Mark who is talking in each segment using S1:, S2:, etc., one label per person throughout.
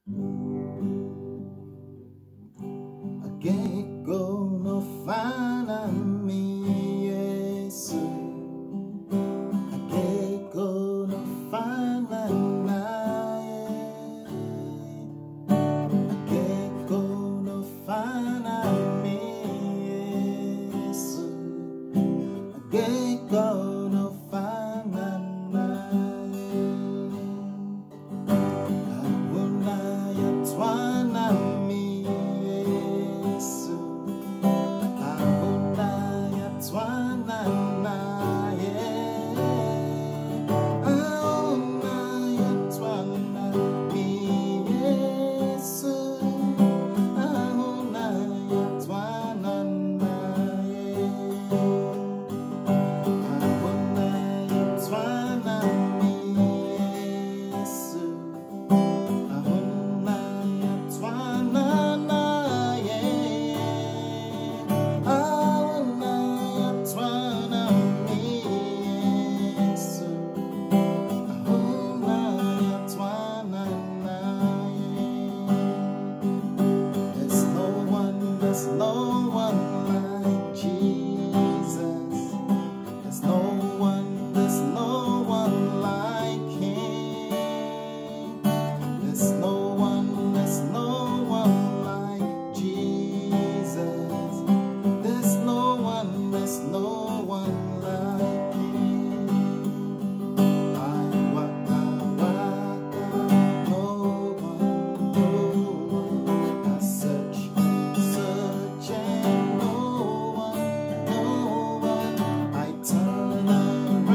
S1: Ageko Ofana mi Jesu. Ageko Ofana naye. Ageko Ofana mi Jesu. Ageko Ofana naye. Ahuna yatwana mi Jesu. Ahuna yatwana naye. Ahuna yatwana mi Jesu. Ahuna yatwana naye. Ahuna yatwana mi Jesu. Ahuna yatwana naye. Ahuna yatwana mi Jesu. Ahuna yatwana naye. There's no one like Jesus. There's no one like Him. There's no one like Jesus. There's no one like Him. I waka waka, no one. I search and no one. I turn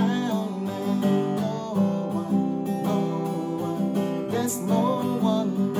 S1: around and no one. There's no one